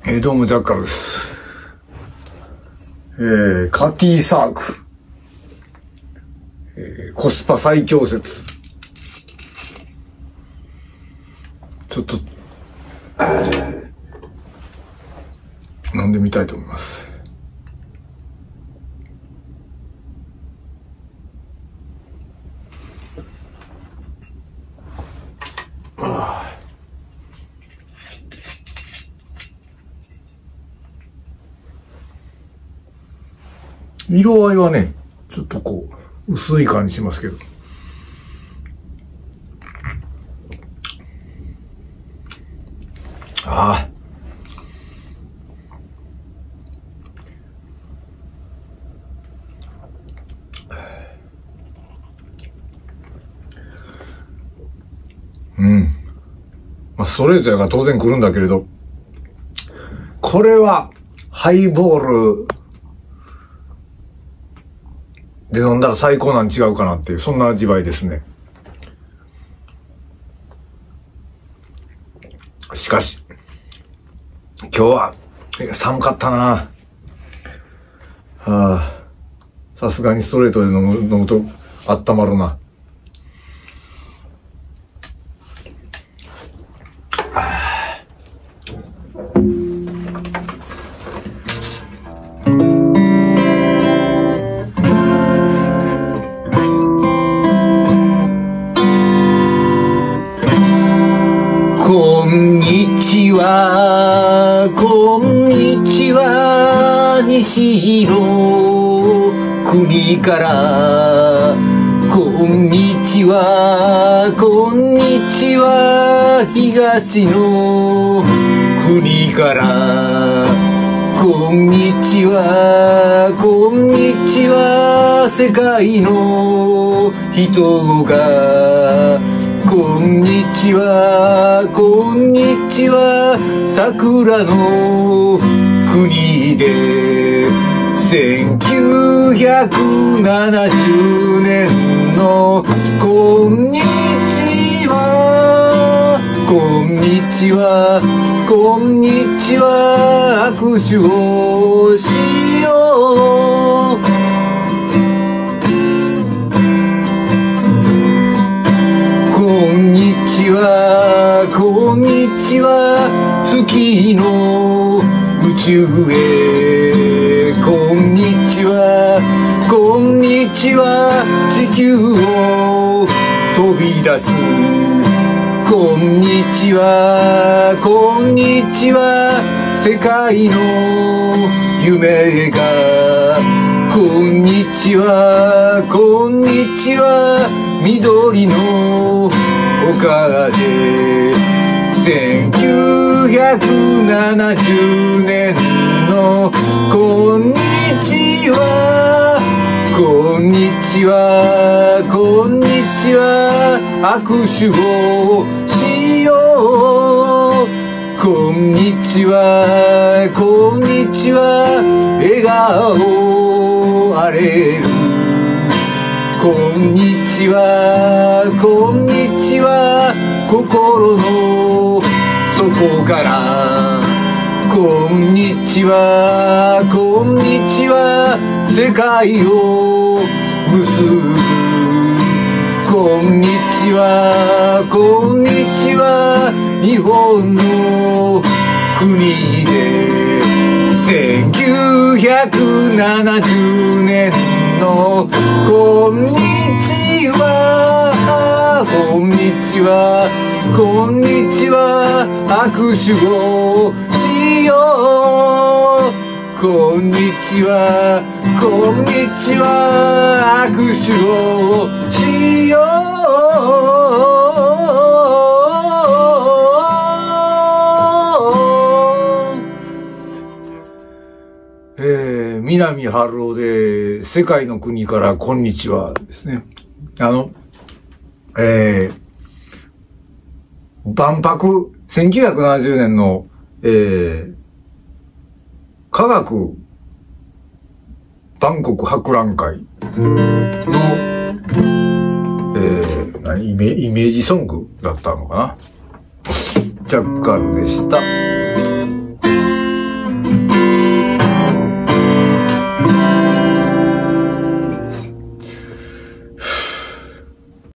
どうもジャッカルです。カティサーク、コスパ最強説。ちょっと、飲んでみたいと思います。色合いはね、ちょっとこう、薄い感じしますけど。ああ。まあ、ストレートやから当然来るんだけれど、これは、ハイボール、で飲んだら最高なん違うかなっていう、そんな味わいですね。しかし、今日は寒かったな。はあ、さすがにストレートで飲むと温まるな。 こんにちは、こんにちは、西の国から。こんにちは、こんにちは、東の国から。こんにちは、こんにちは、世界の人が。こんにちは、こんにちは、桜の国で。1970年のこんにちは、こんにちは、こんにちは、握手をしよう。こんにちは、こんにちは、月の宇宙へ。こんにちは、こんにちは、地球を飛び出す。こんにちは、こんにちは、世界の夢が。こんにちは、こんにちは、緑の丘で。1970年のこんにちは、こんにちは、こんにちは、握手をしよう。こんにちは、こんにちは、笑顔あれる。こんにちは、こんにちは、心の底から。こんにちは、こんにちは、世界を結ぶ。こんにちは、こんにちは、日本の国で。1970年のこんにちは、こんにちは、こんにちは、握手をしよう。こんにちは、こんにちは、握手をしよう。南春夫で、世界の国からこんにちはですね。万博、1970年の、科学万国博覧会の、イメージソングだったのかな。ジャッカルでした。